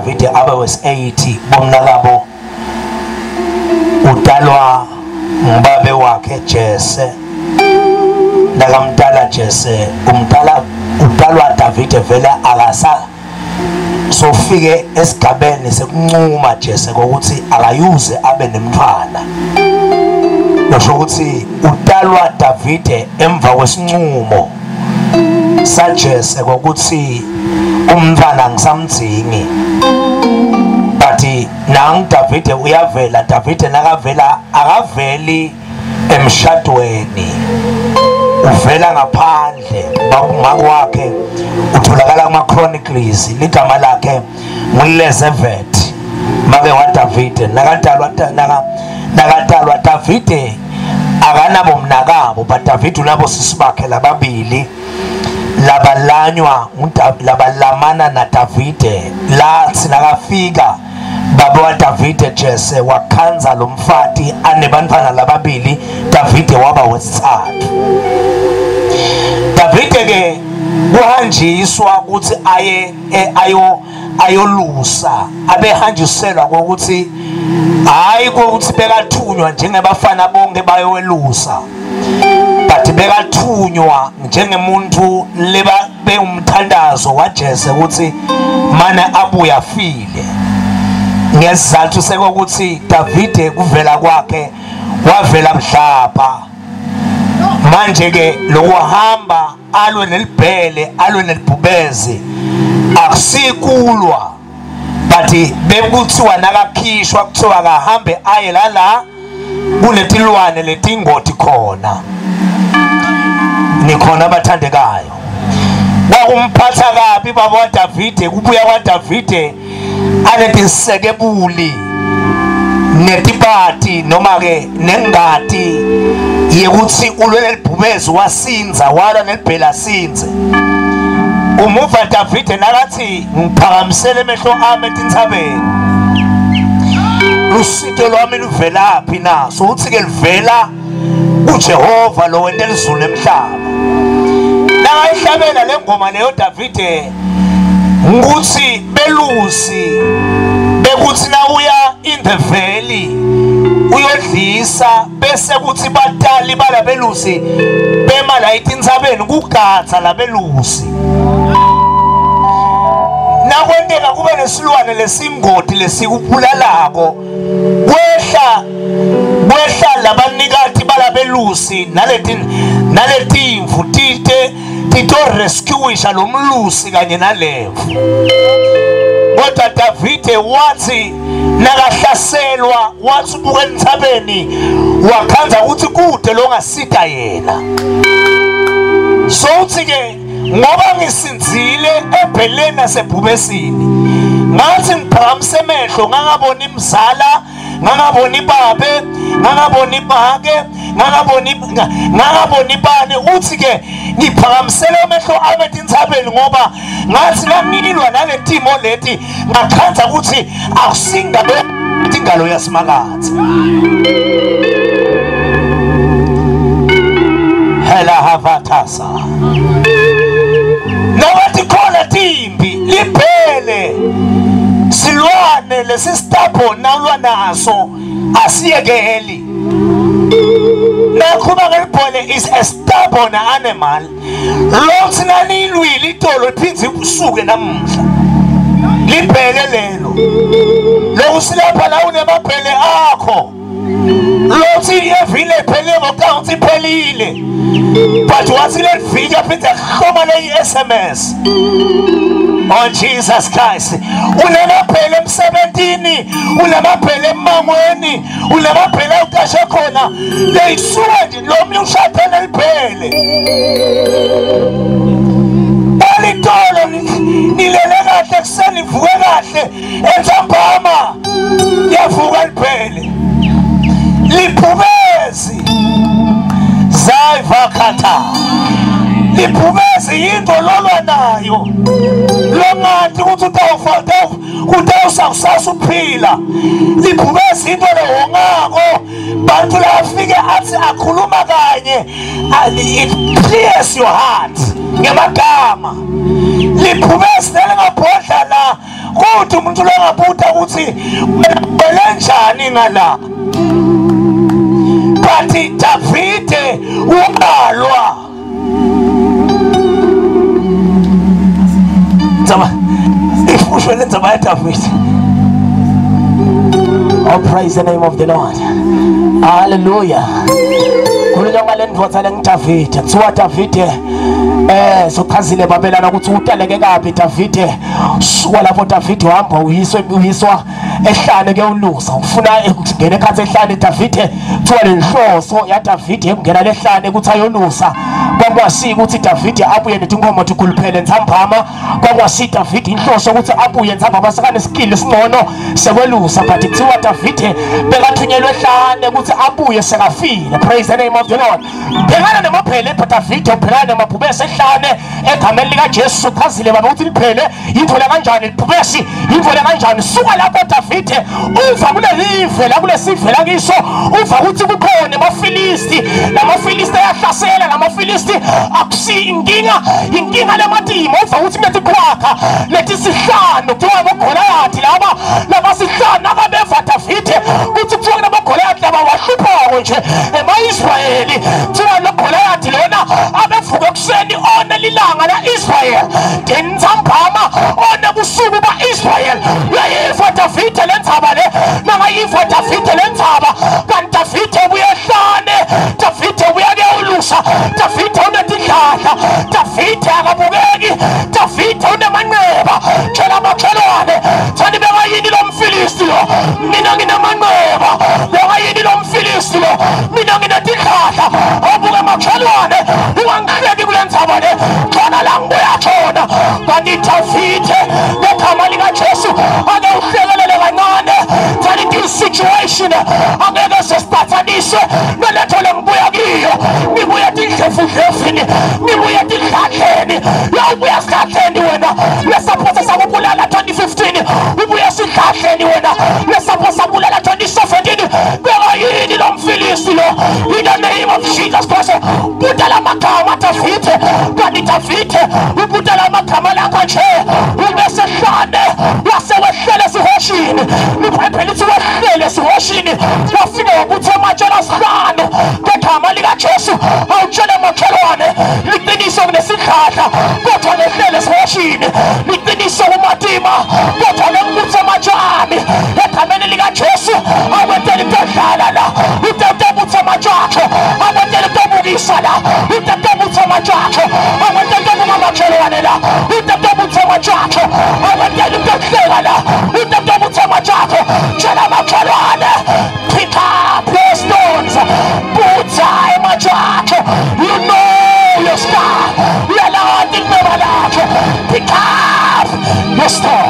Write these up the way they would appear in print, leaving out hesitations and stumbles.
uDavide abe wes-80 bomnakabo udalwa ngababe wakhe Jese nakamdala Jese udalwa Davide vele akasa sofike esigabeni sekuncuma Jese ukuthi akayuze abe nemntwana nosho ukuthi udalwa Davide emva kwesincumo sajese ukuthi umntwana ngisamdzingi bathi nang Davide uyavela Davide nakavela akaveli emshadweni uvela ngaphandle makwakhe utholakala kuma Chronicles ligama lakhe nguLezevet make wa Davide nakadalwa Davide akanabo mnakabo but Davide unabo sisibakhe lababili labalanywa labalamana na Davide la sinakafika baba wa Davide Jese wakhanza lo mfati anebantwana lababili Davide waba wesithathu Davide ke kuhanjiswa ukuthi ayolusa abehanjiselwa ukuthi hayi ukuthi bekathunywa njengebafana bonke bayowelusa but bekathunywa njengemuntu leba beumthandazo waJese ukuthi mana abuya afile ngesizathu sekokuthi Davide kuvela kwakhe wavela mhlapha manje ke lokuhamba alwe nelibhele alwe nelibhubezi akusikulwa but bekuthiwa nakakhishwa kuthiwa akahambe aye la kunetilwane letingoti khona nikhona abathandekayo kwakumphatha kabi baba wa Davide kubuya kwa Davide anetisekebuli netipati noma ke nengati yekuthi ulwe nelibhubezi wasinza wala nelibhela sinze umuva Davide nakathi ngiphakamisele emehlo ami etintshabeni usito lwami luvelaphi na so uthi ke livela uJehova lo wente izulu emhlaba nayihlabela lengoma leyo Davide ukuthi belusi bekuthi na uya in the valley uyodlisa bese kuthi batali balabelusi bema la itintsabeni kugatsa labelusi nakwenteka kube nesilwane lesingoti lesikubulalako kwehla labanikati balabelusi naletimvu tito rescueisha lo mlusi kanye nalevu kodwa Davide wathi nakahlaselwa wathi ubuke entsabeni wakhanza ukuthi kude lo ngasida yena so uthi ke ngoba ngisinzile ebheleni nasebhubesini ngathi ngiphakamise emehlo ngangabona imzala ngangabona ibabe ngangabona ibhake ngangabona ibane uthi ke ngiphakamisele emehlo ami etintshabeni ngoba ngathi ngangilwa naletimo leti ngakhanza ukuthi akusingabe ingalo yasimakatha hela havatasa nowathi khona timbi liphele silwane lesistabho nalwa naso asiyekeli nakuba ngelibhole is a stubborn animal lothi nanilwile itolo liphindze usuke namuhla libhele lelo lokusilapha la unemabhele akho lothi evile phele ngokuthi phelile but wathi levika phinde khoma le SMS on Jesus Christ unamaphele emsebentini unamaphele emangweni unamaphele uqashe khona leyisuka nje lo mnye ushaphele liphele balitolo nilele kahle kuseni vuke kahle entsambama yavuka liphele liphumezi zayivakhatha liphumezi yinto lolwa nayo longathi ukuthi utawusasa uphila liphumezi into lehongako bantu lafike athi akhuluma kanye it clears your heart ngemagama liphumezi nelingabhodla la umuntu longabuta ukuthi belenjani ngala bathi Davide ubalwa zama ifushwe lenzaba ya Davide. Oh, praise the name of the Lord. Hallelujah. Kulunga lendvodza lengiDavide kuthiwa Davide sochazile babelana ukuthi utaleke kabi Davide suka lapho Davide uhamba uyiswa ehlane ke ulusa ufuna ukungena ekhathe ehlane Davide kuthiwa lenhloso ya Davide ekungena lehlane ukuthi ayolusa kwakwasika ukuthi Davide abuye netinkomo tikhuluphele ntsambama kwakwasika Davide inhloso ukuthi abuye ntsambama sakane skill singcono sekwelusa but kuthiwa Davide bekathunyelwe ehlane ukuthi abuye sekafile. Praise the name of the Lord. Bhekana nemaphele Davide ubhekana nemabhubesi ehlane egameni lika Jesu chazile baba ukuthi liphele indlela kanjani libhubesi indlela kanjani suka lapho Davide uva kulelive la kulesivela kiso uva ukuthi kukhona amafilisti namafilisti ayahlasela namafilisti akusi inkinga lematimo uva ukuthi metikwakha lethi sihlanu kuthiwa abagolayathi laba sihlanu ababeva Davide ukuthi kuthiwa nabagolayathi laba wahluphayo nje ema-Israyeli kuthiwa logolayathi lona abevuka ekuseni one lilanga la-Israyeli ngentsambama one busuku ba-Israyeli uyayiva Davide lendzaba le nangayiva Davide lendzaba kanti Davide ubuyehlane Davide uyakewulusa Davide unetindlahla Davide akabukeki Davide unemanxeba tshela makhelwane thani bekayini lo mfilisti lo mina nginamanxeba bekayini lo mfilisti lo mina nginetindlahla abuke makhelwane ungangihleki kule ndzaba le khona la ngibuya khona kanti Davide ngegama likaJesu ake uhlekelele kancane thani ti-situation angeke sesitathaniswe noletho lengibuya kiyo ngibuya tindlefudlefini ngibuya tindladleni la ubuya sidladleni wena lesaphosa sakubulala 2015 ubuya sidladleni wena lesaphosa sakubulala 2017 bekayini lo mfilisti lo in the name of Jesus Christ ubudala amagama Davide kanti Davide ubudala amagama lakho nje ubesehlane wasewehlele sihoshini iBhayibheli lithi wehlele sihoshini wafika wabuthi amatshela sihlanu ngegama likaJesu awutshele makhelwane liqiniso kunesidlahla kodwa lehlele sihoshini liqiniso kumatima kodwa lengibuthi amatshami egameni likaJesu awetele intodlala la utetebuthi amatshatho awetele intobukisa la utetebuthi amatshatho awetele intobukamakhelwane la utetebuthi amatshatho awetele intodlela la utetebuthi amatshatho tshela makhelwane pick up your stones butha ematshatho you know your star uyalanda inqeba lakho pick up your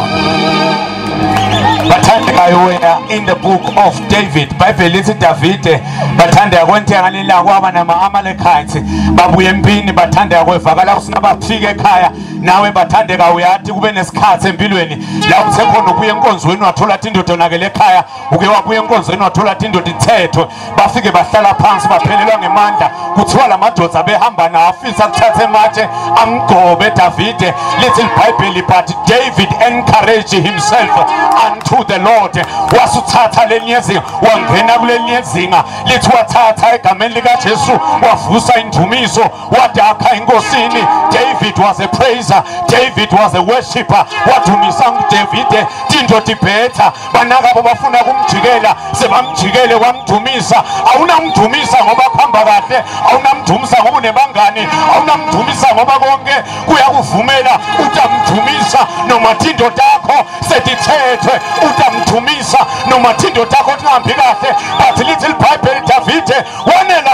stone. Bathandekayo wena in the book of David Bible lithi Davide bathandeka kwenteka lila kwaba nama-Amalekites babuye empini bathandeka kwevakala usinabafika ekhaya nawe bathandeka uyathi kube nesikhathi empilweni la usekhona ubuye enkonzweni wathola indoda onakele ekhaya uke wabuye enkonzweni wathola indoda ithethwe bafike bahlala phansi baphelelwa ngemandla kuthiwa la madoda behamba nawo afisa kuthatha ematshe amgobe Davide lithi iBhayibheli but David encouraged himself unto the Lord wasuthatha lenyezinga wangena kulenyezinga lithi wathatha egameni likaJesu wavusa indumiso wadakha inkosini. David was a praiser, David was a worshipper. Wadumisa uDavide tindoda ibhetha banaka bafuna kumjikela sebamjikele kwamdumisa. Awunamdumisa ngoba khamba kahle, awunamdumisa ngoba unebangani, awunamdumisa ngoba konke kuyakuvumela utamdumisa noma tindoda yakho sedithethwe utamdumisa noma tindoda yakho tingambi kahle. But little Bible Davide wanela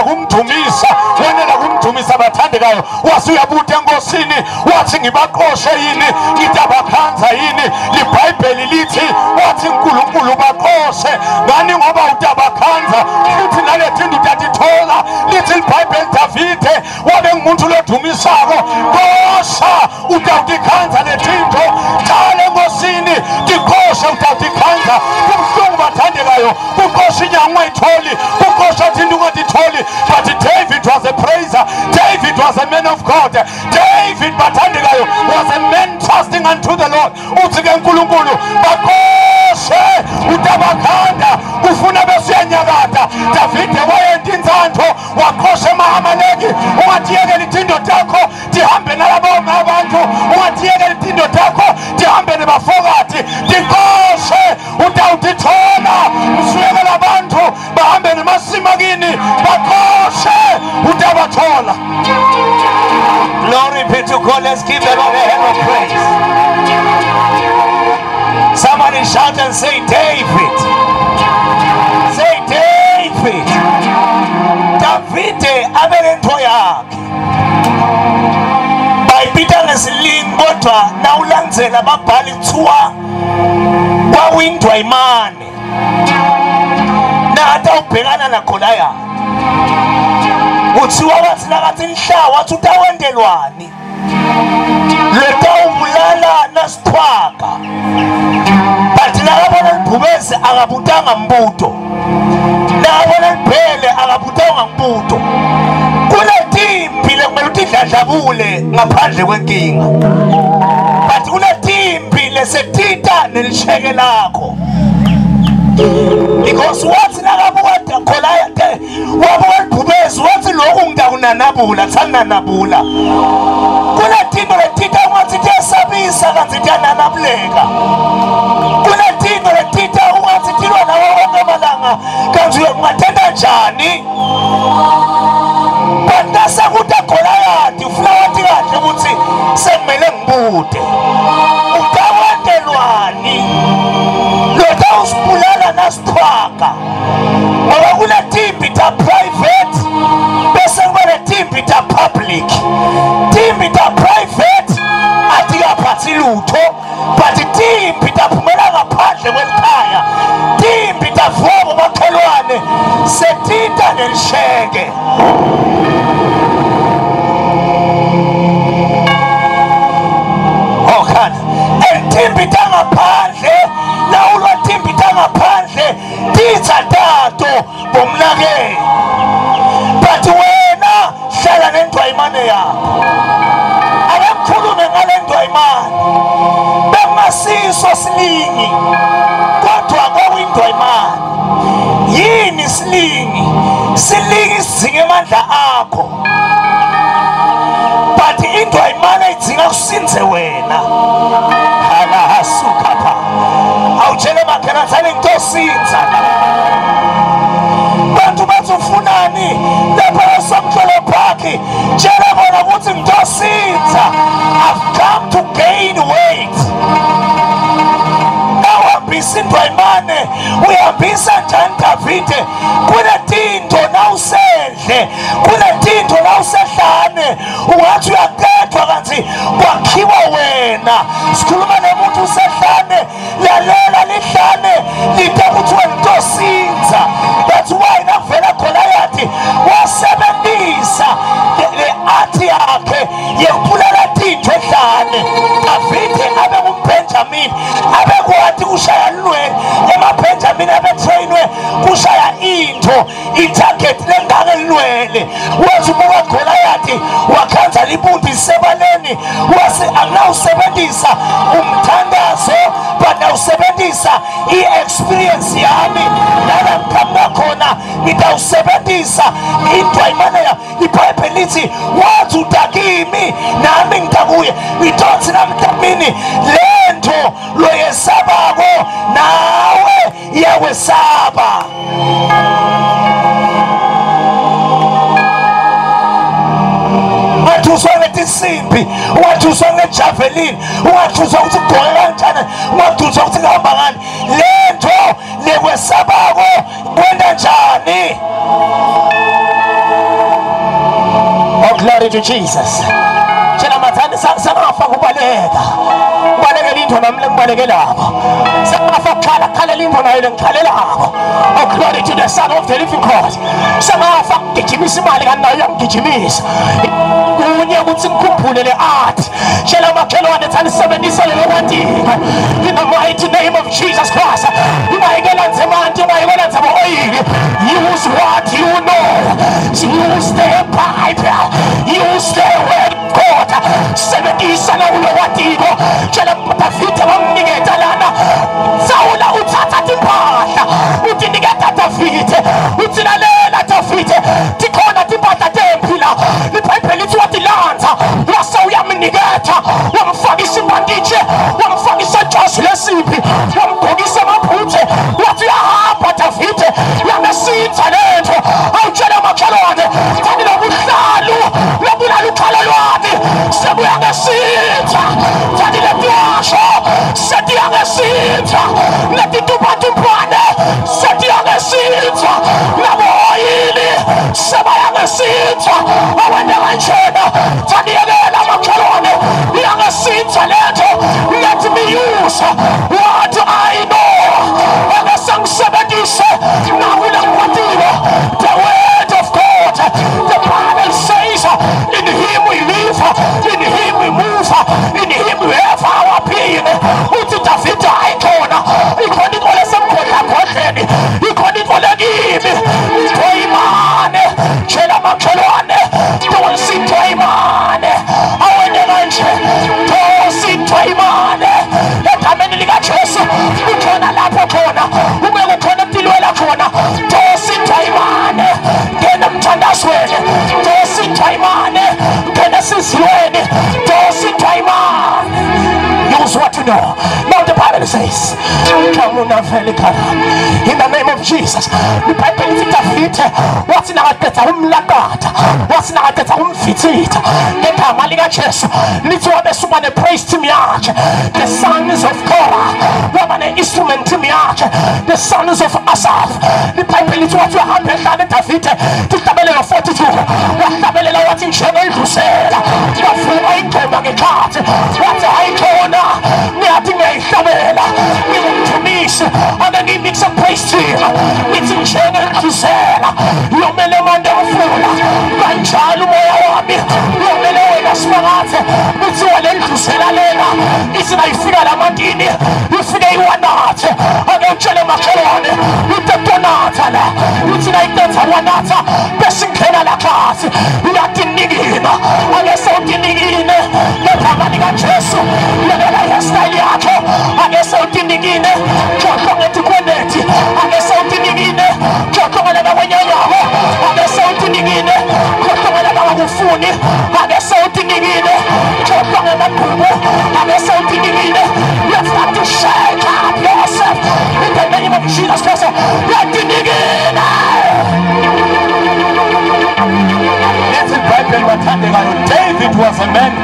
kumdumisa bathandekayo wasuyabuta enkosini wathi ngibaqoshe yini ngidabakhanza yini. iBhayibheli lithi wathi uNkulunkulu baqoshe ngani ngoba udabakhanza futhi nalethi ndatithola. lithi iBhayibheli Davide wabe ngumuntu lodumisako qosha udawutikhanza lethinto qale enkosini tiqoshe udawutikhanza kumhlungu bathandekayo kuqosha inyanga ungayitholi kuqosha thinto ungatitholi. But David was a praiser, David was a man of God, David bathandekayo was a man trusting unto the Lord. futhi ke uNkulunkulu bakoshe utabakhanda ufuna besiyanyakata. Davide wayenda inzandlo wakosha emahamaleki. Ungatiyekela ithindo takho tihambe nalabo abantu, ungatiyekela ithindo takho tihambe nebafokati. Dikoshe utawutithola usuyekela abantu bahambe nemasimagini bakoshe utabathola. Glory be to God. Let's give the Lord a hand of praise. Somebody shout and say David. Say David. Davide abenento yakhe bayibita ngesilimi kodwa nawulandzela ababhali kuthiwa kwawindwa imane nata ubhekana naGoliath. Kuthiwa wathi nakathi inhla wathi utawendelwani letawubulala nasithwaga. But nakabona libhubezi akabutanga mbuto, nakabona libhele akabutanga mbuto. Kunetimpi lekumele ukuthi idladlabule ngaphandle kwenkinga, but kunetimpi lesetita nelisheke lakho. Because wathi nakabuka Goliath wabuka libhubezi wathi lokhu ngidakunanabula tsananabula. Kunetinto letita ungathi tiyasabisa kanti tiyananabuleka. Kunetinto letita ungathi tilwa nawo wonke amalanga kanti ungatenda njani. But nasakuthi Goliath ufuna wathi kahle ukuthi sekumele ngibude. Utawendelwani lota usibulala nasithwaga. Ngoba kunetimpi ta private bese kuba netimpi ta public. Timpi ta private atikaphathi lutho, but timpi taphumela ngaphandle kwekhaya. Timpi tavuka makhelwane setita nelisheke. Okhana timpi tangaphandle nawulwa timpi tangaphandle titha tato bomnake. But wena hlala nendwayimane yakho, akakhulume ngale ndwayimane bemasiso silingi kodwa kwawindwayimane. Yini silingi? Silingi sidzinga amandla akho, but indwayimane idzinga kusinze wena. Hala hasuka pha awutshele makhelazane ngitosinza. Bantu bathi ufunani lapha eSomhlolo Park, tshela bona ukuthi ngitosinza. I've come to gain weight. Nawuhambisa indwayimane uyahambisa njani Davide? Kunetinto nawusedle, kunetinto nawusehlane ungathi uyaqedwa kanti kwakhiwa wena. Sikhuluma nomuntu usehlane, lalela lihlane lide kuthiwe ngitosinza. That's why nakuvela Goliath wasebenzisa le-art yakhe yekubulala tinto ehlane. Davide abe nguBenjamin abekwathi kushaya lulweni emaBenjamin abetrainwe kushaya into itarget lengaka elwele. Wathi ubuka Goliath wakhanza libunti lisebaleni, wasi anginawusebenzisa umthandazo but nawusebenzisa i-experience yami lana ngiqhamuka khona ngidawusebenzisa indwayimane ya. iBhayibheli lithi wathi udakimi nami ngidakuye. Ngidonsi nami damini lento loyesabako nawe iyawesaba. Ungathuswa ngetinsimbi, ungathuswa ngejavelin, ungathuswa ukuthi ugqoke kanjani, ungathuswa ukuthi ngihamba ngani. Lento lekwesabako kwenda njani? Oh, glory to Jesus. Tshela mathanda sangafa kubaleka. Kubalekela into nami lengibalekelayo. Sangafa kukhala khalela into nayo lengikhalelako. Oh, glory to the Son of the living God. Sangafa ngigijimisa imali kanti nayo iyangigijimisa. Kunye ukuthi ngikhuphule le-art. Tshela makhelwane thanda sisebenzisa lelo kwatika. In the mighty name of Jesus Christ. Ungayekela nje manje, ungayekela nje bo-oyili. Use what you know. Use the Bible. Use the word of God. Sebenzisa lawo lo watiko. Tshela Davide bamnike insiphi wamgqokisa amaphuthe wathi uyahamba Davide yangasitha lento awutshela makhelwane thani lobuhlalu lobulala ukhalelwane sebuyangasitha thani letiwasho setiyangasitha letitumpatumpane setiyangasitha laboyili sebayangasitha awende kanjena thani yekela makhelwane yangasitha lento let me use what I know angasangisebenzise nakule ngikwatile the word of God. The Bible says in him we live, in him we move, in him we have our being. Uthi Davide ayikhona ikhona into lesemgodlagodleni ikhona into lekimi into imane tshela makhelwane tositho imane awene kanje tositho imane egameni likaJesu ukhona lapho khona ube kukhona empilweni khona tositho imane ngena emthandazweni tositho imane ngena esizweni tositho imane. Use what you know. Now the Bible says, come on, in the name of Jesus. The Bible is Davide. What's in our death? What's in our death? The Kamaliga chest. Little of the Sumane praise to me. The sons of Korah. Woman instrument to me. The sons of Asaph. The Bible is what you have done. Davide. The Tabella of 42. What Tabella what in Channel to say. What for I came on a cart. What I call me I think I Tabella. We want to miss. And then he makes a praise to him. It's in Channel to say. Your melemon of Flora. My child, your melena smarate. It's all to say. It's like Figala Madini. You figure you are not. I don't tell him a colon. With the Donatala. It's like that's a Wanata. Best in Canada class. You are the Nigina. I guess I'm the Nigina. The Pamaniga Chesu. The Staliato. I guess I'm the Nigina. Jocko to Quenetti. I guess I'm the Nigina. Jocko and Wanyama. I guess I'm the Nigina. Jocko and Wufuni. I guess I'm the Nigina. Jocko and Kubo. I guess I'm the Nigina. You have to shake up yourself in the name of Jesus Christ. Let the Nigina. David was a man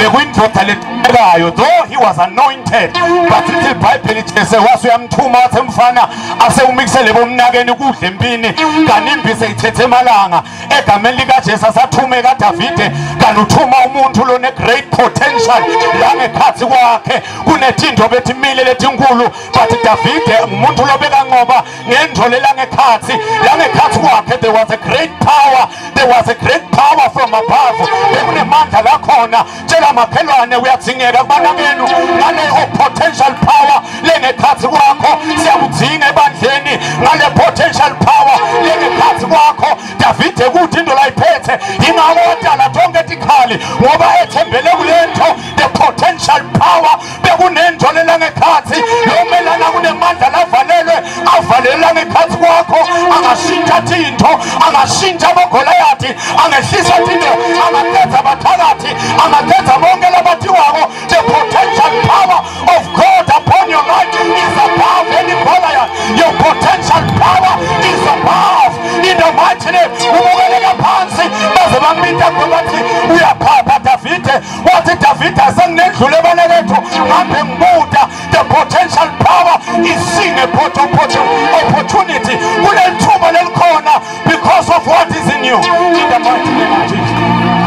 though he was anointed, but little Bible says was uyamthuma mfana ase umixele bomnakeni kudle empini kanimbi seyithethe malanga egameni lika Jesu sathume ka Davide kanuthuma umuntu lone great potential langekhathi kwakhe kunethinto bethimile letinkulu but Davide umuntu lobeka ngoba ngendole langekhathi kwakhe there was a great power from above bekunemandla lakhona tshela makhelwane uyadzingeka kubana benu ngale potential power lengekhathi kwakho siyakudzinga ebandleni ngale potential power lengekhathi kwakho Davide kuthi into la iphethe ingakodala tonke tikhali ngoba ethembele kulento the potential power bekunento lengekhathi lomelana kunemandla avalelwe ngekhathi kwakho angashintsha thinto angashintsha abagolayathi angehlisa thinto angathetha abathakathi angathetha bonke labathiwako. The potential power of God upon your life is above any Goliath. Your potential power is above in the mighty name. Umukeleka phansi baze bamita ngobathi uyaphapha Davide wathi Davide asengendlule banekethu ngambe ngibuda. The potential power is seeing a opportunity kulethuba lelikhona because of what is in you in the mighty name of Jesus.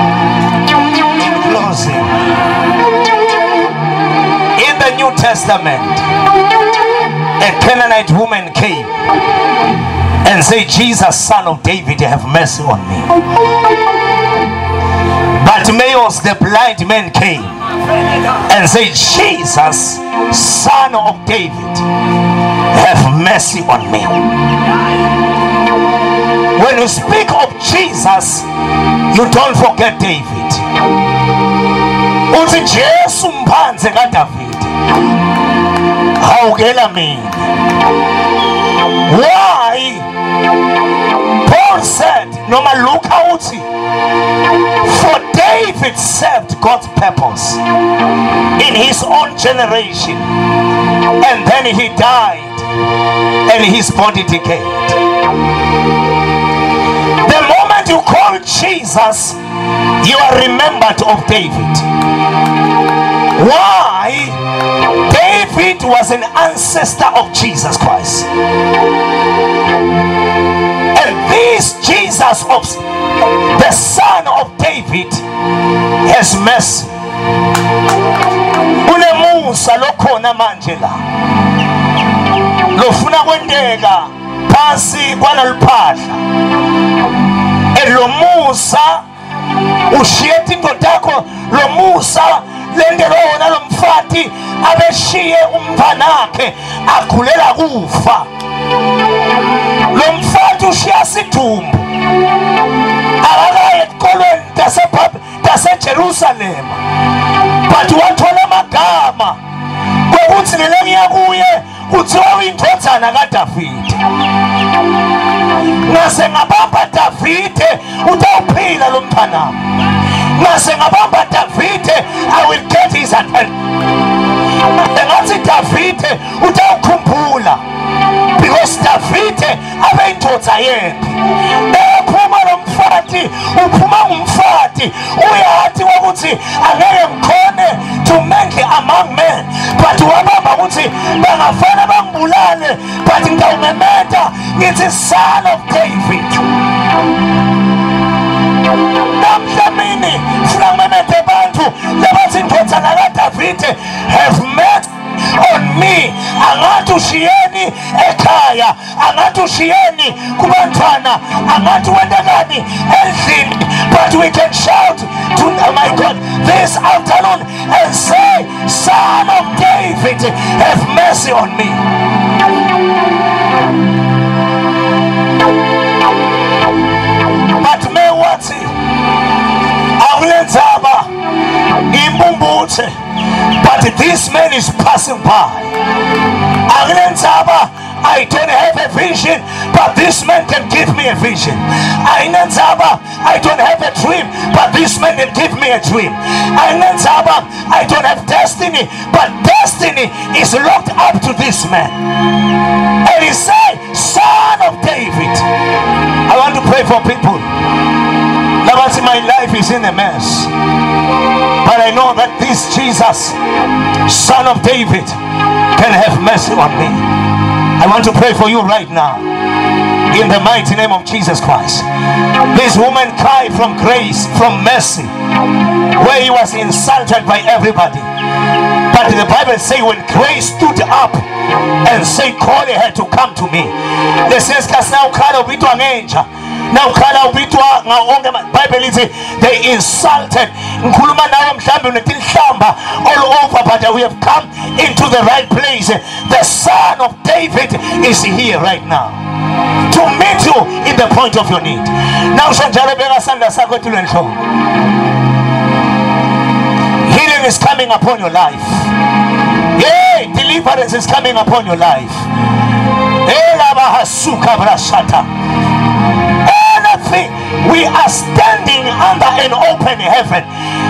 Closing. In the New Testament, a Canaanite woman came and said, Jesus, son of David, have mercy on me. Bartimaeus, the blind man, came and said, Jesus, son of David, have mercy on me. When you speak of Jesus, you don't forget David. Uthi Jesu mphansi kaDavide hawukela mina. Why? Paul said, noma Luka uthi, for David served God's purpose in his own generation, and then he died and his body decayed. The moment you call Jesus, you are remembered of David. Why? David was an ancestor of Jesus Christ. And this Jesus, of the son of David, has mercy. Unemusa lokhona manje la. Lofuna kwendeka phansi kwaloluphahla. Elomusa ushiye indoda yakho, lo Musa lendelo wona lo mfati abeshiye umntwana wakhe akhulela kufa. Lo mfati ushiya sidumbu akakaye esikolweni taseJerusalem, but wathola amagama kokuthi leleya kuye kuthiwa uyindodana kaDavide. Ngase ngabamba Davide utawuphila lo mntwana. Ngase ngabamba Davide, I will get his attention. Ngathi Davide utawukhumbula, because Davide abeyindoda yempi. Ephuma lo mfati, uphuma umfati uyathi ukuthi angeke ngikhone to make among men, but wabamba ukuthi bangafana bangibulale, but ngitawumemeta ngithi son of David. Namhlamini funa ngimemete abantu labathi indodana kaDavide have met on me. Angathi ushiyeni ekhaya, angathi ushiyeni kubantwana, angathi wendekani endlini, but we can shout to, oh my God, this afternoon and say, son of David, have mercy on me. But me what's it? But this man is passing by. I don't have a vision, but this man can give me a vision. I don't have a dream, but this man can give me a dream. I don't have destiny, but destiny is locked up to this man. And he said, son of David. I want to pray for people. My life is in a mess, but I know that this Jesus, son of David, can have mercy on me. I want to pray for you right now in the mighty name of Jesus Christ. This woman cried from grace, from mercy, where he was insulted by everybody. But the Bible says when grace stood up and said, call her to come to me. They says, now Bible is they insulted all over, but we have come into the right place. The son of David is here right now to meet you in the point of your need. Now healing is coming upon your life. Yeah, deliverance is coming upon your life. We are standing under an open heaven.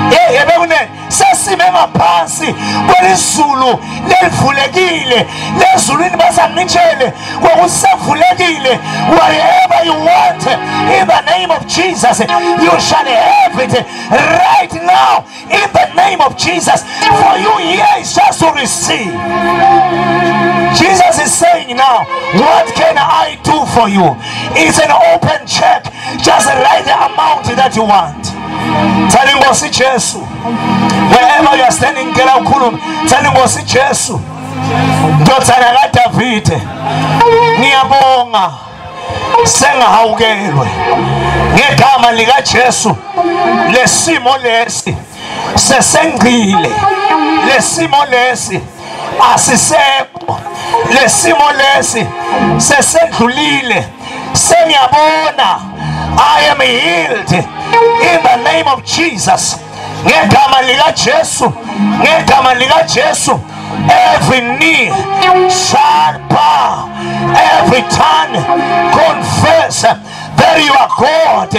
Whatever you want in the name of Jesus, you shall have it right now in the name of Jesus. For you here is just to receive. Jesus is saying now, what can I do for you? It's an open check. Just write the amount that you want. Tell him what's it, Jesus. Wherever you are standing, tell him what's it, Jesus. Ndodana kaDavide, ngiyabonga sengahawukelwe ngegama lika Jesu. Lesimo lesi sesengcile, lesimo lesi asisekho, lesimo lesi sesendlulile. Sengiyabona, I am healed in the name of Jesus. Ngegama lika Jesu, ngegama lika Jesu. Every knee shall bow, every tongue confess that you are God.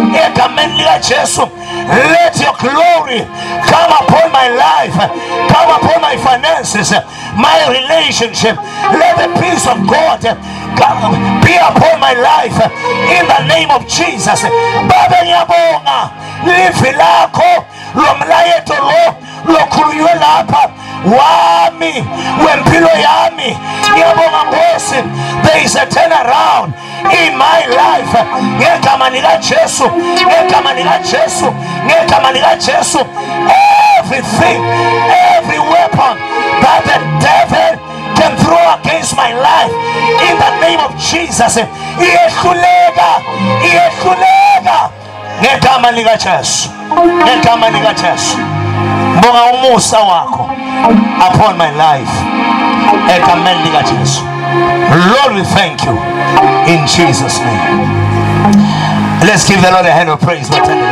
Let your glory come upon my life, come upon my finances, my relationship. Let the peace of God be upon my life in the name of Jesus. Baba ngiyabonga livi lakho lomlayeto lo khulunywe lapha wami wempilo yami. Ngiyabonga Nkosi, there is a turnaround in my life. Ngegama lika Jesu, ngegama lika Jesu, ngegama lika Jesu. Everything, every weapon that the devil can throw against my life, in the name of Jesus, iyehluleka, iyehluleka. Ngegama lika Jesu, ngegama lika Jesu. Mbonga umusa wakho upon my life. Egameni lika Jesu. Lord, we thank you in Jesus' name. Let's give the Lord a hand of praise.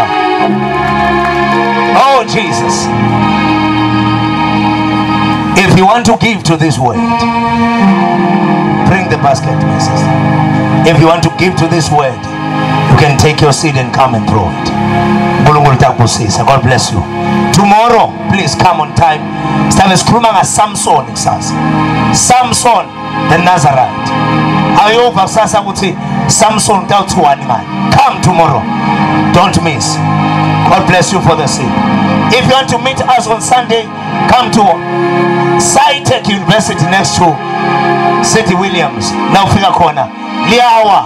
Oh Jesus, if you want to give to this word, bring the basket, my sister. If you want to give to this word, you can take your seed and come and throw it. God bless you. Tomorrow, please come on time. Samson, Samson the Nazarite. Samson, come tomorrow. Don't miss. God bless you for the seed. If you want to meet us on Sunday, come to SciTech University next to City Williams. Now Finger Corner. Liawa.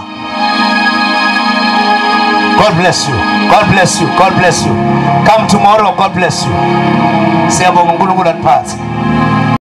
God bless you. God bless you. God bless you. Come tomorrow. God bless you. Siyabonga uNkulunkulu atiphathe.